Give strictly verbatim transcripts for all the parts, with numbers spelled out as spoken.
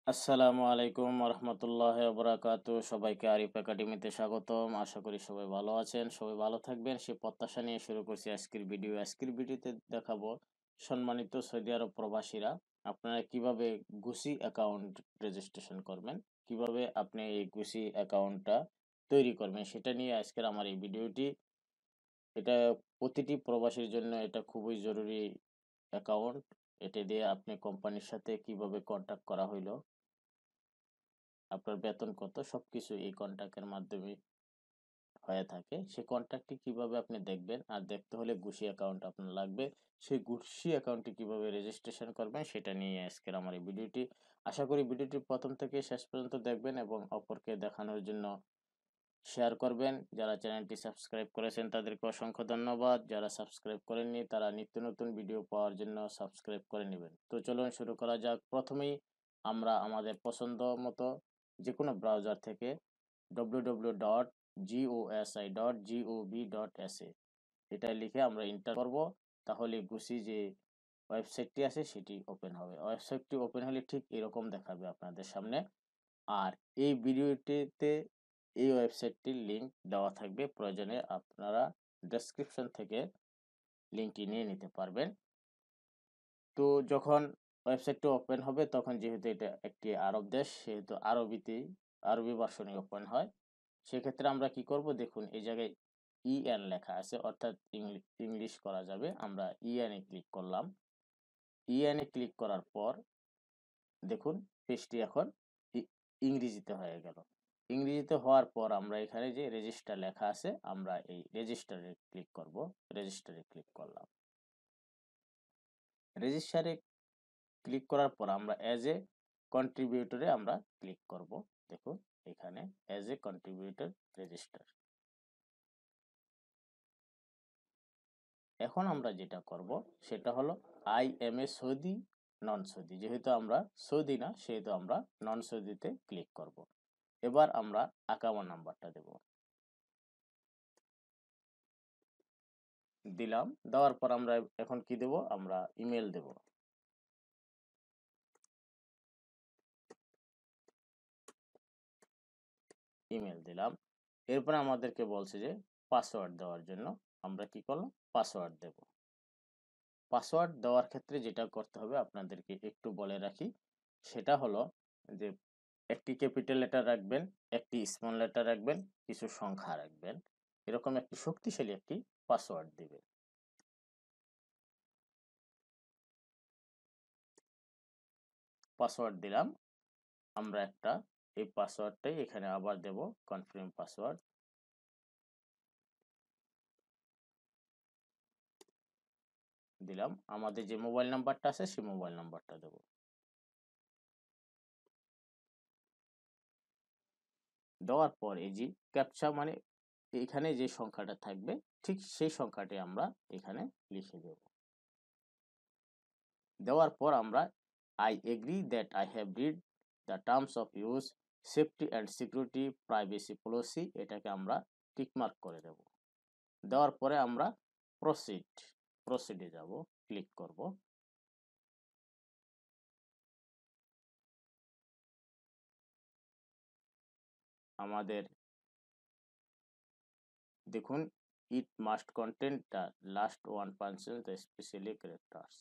আসসালামু আলাইকুম রহমতুল্লাহ বরাকাতু। সবাইকে আরিফ একাডেমিতে স্বাগতম। আশা করি সবাই ভালো আছেন, সবাই ভালো থাকবেন সে প্রত্যাশা নিয়ে শুরু করছি আজকের ভিডিও। আজকের ভিডিওতে দেখাবো সম্মানিত সৌদি আরব প্রবাসীরা আপনারা কিভাবে গুসি অ্যাকাউন্ট রেজিস্ট্রেশন করবেন, কিভাবে আপনি এই গুসি অ্যাকাউন্টটা তৈরি করবেন সেটা নিয়ে আজকের আমার এই ভিডিওটি। এটা প্রতিটি প্রবাসীর জন্য এটা খুবই জরুরি অ্যাকাউন্ট। এটা দিয়ে আপনি কোম্পানির সাথে কিভাবে কন্ট্যাক্ট করা হইলো, আপনার বেতন কত, সবকিছু এই কন্ট্যাক্টের মাধ্যমে হয়ে থাকে। সেই কন্ট্যাক্টটি কিভাবে আপনি দেখবেন, আর দেখতে হলে গুশি অ্যাকাউন্ট আপনার লাগবে। সেই গুশি অ্যাকাউন্টটি কিভাবে রেজিস্ট্রেশন করবেন সেটা নিয়ে আজকের আমার এই ভিডিওটি। আশা করি ভিডিওটি প্রথম থেকে শেষ পর্যন্ত দেখবেন এবং অপরকে দেখানোর জন্য শেয়ার করবেন। যারা চ্যানেলটি সাবস্ক্রাইব করেছেন তাদেরকে অসংখ্য ধন্যবাদ। যারা সাবস্ক্রাইব করেননি তারা নিত্য নতুন ভিডিও পাওয়ার জন্য সাবস্ক্রাইব করে নেবেন। তো চলুন শুরু করা যাক। প্রথমেই আমরা আমাদের পছন্দ মতো যে কোনো ব্রাউজার থেকে W W W dot GOSI dot GOV dot SA এটা লিখে আমরা এন্টার করব। তাহলে গুছি যে ওয়েবসাইটটি আছে সেটি ওপেন হবে। ওয়েবসাইটটি ওপেন হলে ঠিক এরকম দেখাবে আপনাদের সামনে। আর এই ভিডিওটিতে এই ওয়েবসাইটটির লিংক দেওয়া থাকবে, প্রয়োজনে আপনারা ডেসক্রিপশন থেকে লিংকটি নিয়ে নিতে পারবেন। তো যখন ওয়েবসাইটটি ওপেন হবে তখন যেহেতু এটা একটি আরব দেশ সেহেতু আরবিতেই আরবি ভার্সনে ওপেন হয়। সেক্ষেত্রে আমরা কি করব, দেখুন এই জায়গায় ইএন লেখা আছে, অর্থাৎ ইংলিশ করা যাবে। আমরা ইএন এ ক্লিক করলাম। ইএন এ ক্লিক করার পর দেখুন পেজটি এখন ইংরেজিতে হয়ে গেল। ইংরেজিতে হওয়ার পর আমরা এখানে যে রেজিস্টার লেখা আছে আমরা এই রেজিস্টারে ক্লিক করব। রেজিস্টারে ক্লিক করলাম। রেজিস্টারে ক্লিক করার পর আমরা অ্যাজ এ কন্ট্রিবিউটরে আমরা ক্লিক করব। দেখুন এখানে অ্যাজ এ কন্ট্রিবিউটর রেজিস্টার। এখন আমরা যেটা করব সেটা হলো I am a Saudi non Saudi. যেহেতু আমরা সৌদি না সেহেতু আমরা নন সৌদিতে ক্লিক করব। এবার আমরা আকামা নাম্বারটা দেব। দিলাম। দেওয়ার পর আমরা এখন কি দেব, আমরা ইমেল দেব। ইমেল দিলাম। এরপরে আমাদেরকে বলছে যে পাসওয়ার্ড দেওয়ার জন্য। আমরা কি করলাম, পাসওয়ার্ড দেব। পাসওয়ার্ড দেওয়ার ক্ষেত্রে যেটা করতে হবে আপনাদেরকে একটু বলে রাখি, সেটা হলো যে একটি ক্যাপিটাল লেটার রাখবেন, একটি স্মল লেটার রাখবেন, কিছু সংখ্যা রাখবেন। এরকম একটি শক্তিশালী একটি পাসওয়ার্ড দিবেন। পাসওয়ার্ড দিলাম আমরা একটা। এই পাসওয়ার্ডটাই এখানে আবার দেব, কনফার্ম পাসওয়ার্ড দিলাম। আমাদের যে মোবাইল নাম্বারটা আছে সেই মোবাইল নাম্বারটা দেব। দেওয়ার পর এই যে ক্যাপচা মানে এখানে যে সংখ্যাটা থাকবে ঠিক সেই সংখ্যাটি আমরা এখানে লিখে দেব। দেওয়ার পর আমরা I agree that I have read the terms of use safety and security privacy policy এটাকে আমরা টিকমার্ক করে দেব। দেওয়ার পরে আমরা প্রসিড প্রসিডে যাব, ক্লিক করব। আমাদের দেখুন it must contain the last one percent the specially characters.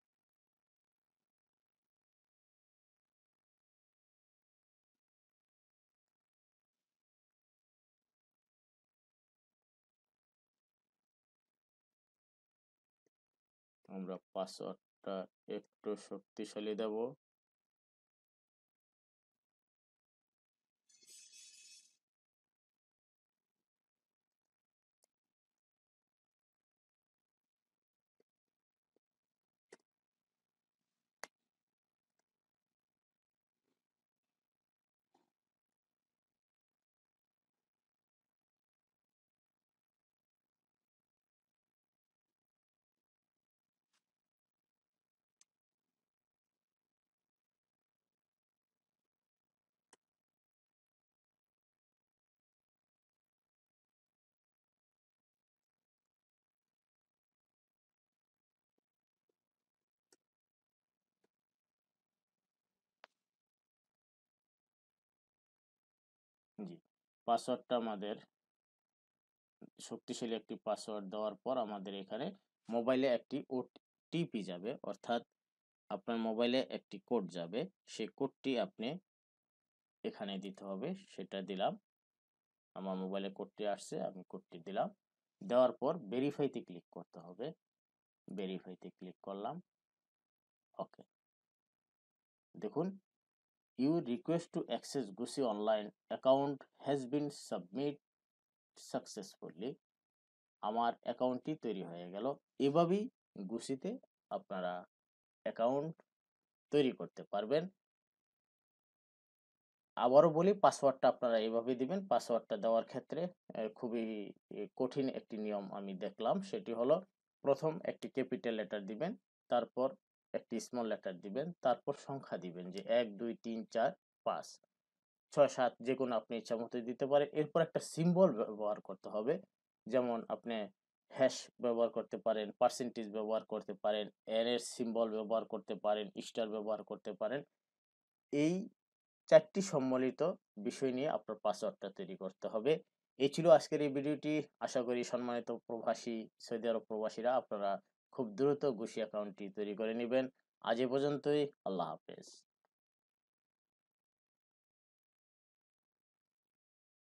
আমরা পাসওয়ার্ডটা একটু শক্তিশালী দেব। পাসওয়ার্ডটা আমাদের শক্তিশালী একটি পাসওয়ার্ড দেওয়ার পর আমাদের এখানে মোবাইলে একটি ওটিপি যাবে, অর্থাৎ আপনার মোবাইলে একটি কোড যাবে। সেই কোডটি আপনি এখানে দিতে হবে। সেটা দিলাম, আমার মোবাইলে কোডটি আসছে, আমি কোডটি দিলাম। দেওয়ার পর ভেরিফাইতে ক্লিক করতে হবে। ভেরিফাইতে ক্লিক করলাম, ওকে। দেখুন, you request to access GOSI online account has been submit successfully. আমার অ্যাকাউন্টটি তৈরি হয়ে গেল। এভাবেই গুসিতে আপনারা অ্যাকাউন্ট তৈরি করতে পারবেন। আবারও বলি, পাসওয়ার্ডটা আপনারা এভাবে দিবেন। পাসওয়ার্ডটা দেওয়ার ক্ষেত্রে খুবই কঠিন একটি নিয়ম আমি দেখলাম। সেটি হলো, প্রথম একটি ক্যাপিটাল লেটার দিবেন, তারপর একটি স্মল লেটার দিবেন, তারপর সংখ্যা দিবেন যে এক দুই তিন চার পাঁচ ছয় সাত, যে কোনো আপনি ইচ্ছা মতো দিতে পারেন। এরপর একটা সিম্বল ব্যবহার করতে হবে, যেমন আপনি হ্যাশ ব্যবহার করতে পারেন, পার্সেন্টেজ ব্যবহার করতে পারেন, এর এর সিম্বল ব্যবহার করতে পারেন, স্টার ব্যবহার করতে পারেন। এই চারটি সম্মিলিত বিষয় নিয়ে আপনার পাসওয়ার্ডটা তৈরি করতে হবে। এই ছিল আজকের এই ভিডিওটি। আশা করি সম্মানিত প্রবাসী সৌদি আরব প্রবাসীরা আপনারা খুব দ্রুত গুশি অ্যাকাউন্টটি তৈরি করে নেবেন। আজ এ পর্যন্তই। আল্লাহ হাফেজ।